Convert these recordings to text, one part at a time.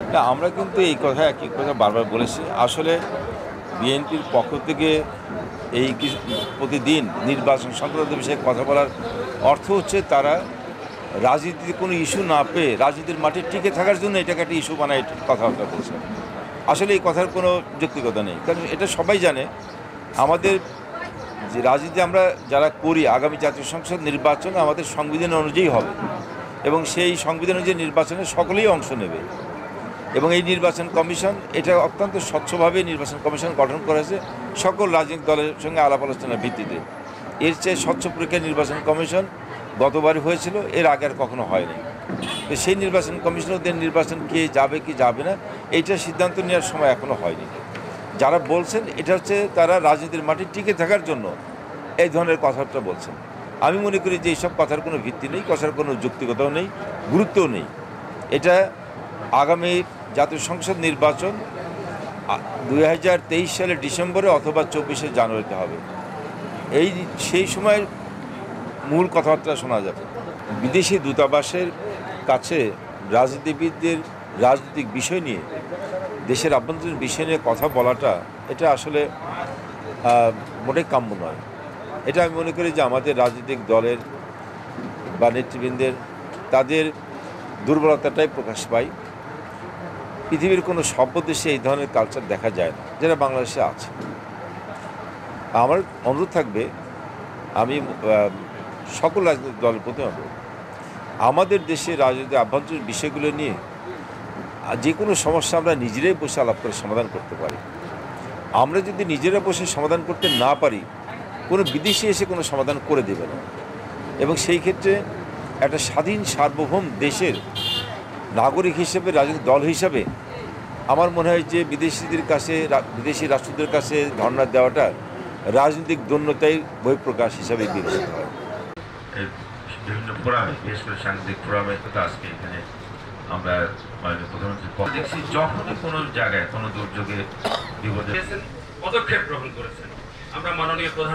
না, আমরা কিন্তু এই কথা একই কথা বারবার বলেছি। আসলে বিএনপির পক্ষ থেকে এই প্রতিদিন নির্বাচন সংক্রান্ত বিষয়ে কথা বলার অর্থ হচ্ছে তারা রাজনীতিতে কোনো ইস্যু না পেয়ে রাজনীতির মাঠে টিকে থাকার জন্য এটাকে একটা ইস্যু বানায় কথাবার্তা বলছে। আসলে এই কথার কোনো যৌক্তিকতা নেই, কারণ এটা সবাই জানে আমাদের যে রাজনীতি আমরা যারা করি আগামী জাতীয় সংসদ নির্বাচন আমাদের সংবিধান অনুযায়ী হবে এবং সেই সংবিধান অনুযায়ী নির্বাচনে সকলেই অংশ নেবে এবং এই নির্বাচন কমিশন এটা অত্যন্ত স্বচ্ছভাবে নির্বাচন কমিশন গঠন করেছে সকল রাজনৈতিক দলের সঙ্গে আলাপ আলোচনার ভিত্তিতে। এর চেয়ে স্বচ্ছ প্রক্রিয়া নির্বাচন কমিশন গতবার হয়েছিল, এর আগে আর কখনো হয়নি। তো সেই নির্বাচন কমিশন ওদের নির্বাচন কে যাবে কি যাবে না এইটার সিদ্ধান্ত নেওয়ার সময় এখনও হয়নি। যারা বলছেন এটা হচ্ছে তারা রাজনীতির মাঠে টিকে থাকার জন্য এই ধরনের কথাবার্তা বলছেন। আমি মনে করি যে এইসব কথার কোনো ভিত্তি নেই, কথার কোনো যৌক্তিকতাও নেই, গুরুত্বও নেই। এটা আগামী জাতীয় সংসদ নির্বাচন 2023 সালের ডিসেম্বরে অথবা 24শে জানুয়ারিতে হবে। সেই সময় মূল কথাবার্তা শোনা যাবে। বিদেশি দূতাবাসের কাছে রাজনীতিবিদদের রাজনৈতিক বিষয় নিয়ে দেশের আভ্যন্তরীণ বিষয় নিয়ে কথা বলাটা এটা আসলে মোটেই কাম্য নয়। এটা আমি মনে করি যে আমাদের রাজনৈতিক দলের বা নেতৃবৃন্দের তাদের দুর্বলতাটাই প্রকাশ পায়। পৃথিবীর কোনো সভ্য দেশে এই ধরনের কালচার দেখা যায় না, যেটা বাংলাদেশে আছে। আমার অনুরোধ থাকবে, আমি সকল রাজনৈতিক দলের প্রতি অনুরোধ, আমাদের দেশে রাজনৈতিক আভ্যন্তরীণ বিষয়গুলো নিয়ে যে কোনো সমস্যা আমরা নিজেরাই বসে আলাপ করে সমাধান করতে পারি। আমরা যদি নিজেরা বসে সমাধান করতে না পারি, কোনো বিদেশি এসে কোনো সমাধান করে দেবে না। এবং সেই ক্ষেত্রে একটা স্বাধীন সার্বভৌম দেশের নাগরিক হিসেবে রাজনৈতিক দল হিসাবে আমার মনে হয় যে বিদেশিদের কাছে বিদেশি রাষ্ট্রদের কাছে ধর্ণা দেওয়াটা রাজনৈতিক দৈন্যতায় বহিঃপ্রকাশ হিসাবে বিবেচিত হয়। বিভিন্ন ফোরামে, বিশেষ করে সাংবাদিক ফোরামে তো আজকে এখানে আমরা মাননীয় প্রধানমন্ত্রী দেখছি যখনই কোনো জায়গায় কোনো দুর্যোগে বিপদে পদক্ষেপ গ্রহণ করেছেন। আমরা মাননীয় প্রধান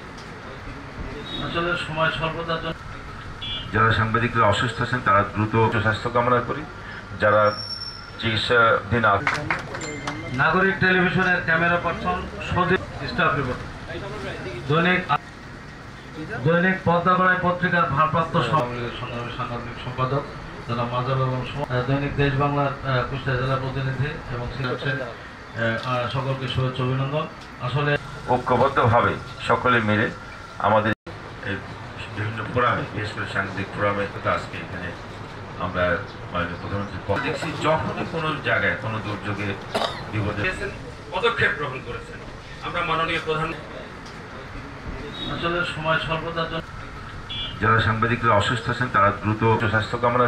আসলে সময় স্বল্পতার জন্য যারা সাংবাদিকরা অসুস্থ আছেন তারা দ্রুত স্বাস্থ্য কামনা করি। যারা চিকিৎসাধীন নাগরিক টেলিভিশনের camera person Sajib staff report, দৈনিক পদ্মাগড়াই পত্রিকার ভারপ্রাপ্ত সাংগঠনিক সম্পাদক জনাব মাজার এবং দৈনিক দেশ বাংলার কুষ্টিয়া জেলা প্রতিনিধি এবং সকলকে শুভেচ্ছা অভিনন্দন। আসলে ঐক্যবদ্ধভাবে সকলে মিলে আমাদের বিভিন্ন ফোরামে, বিশেষ করে সাংবাদিক ফোরামে তো আজকে এখানে আমরা মাননীয় প্রধানমন্ত্রী দেখছি যখনই কোনো জায়গায় কোনো দুর্যোগে বিপদে পদক্ষেপ গ্রহণ করেছেন। আমরা মাননীয় প্রধান আসলে সময় স্বল্পতার জন্য যারা সাংবাদিকরা অসুস্থ আছেন তারা দ্রুত স্বাস্থ্য কামনা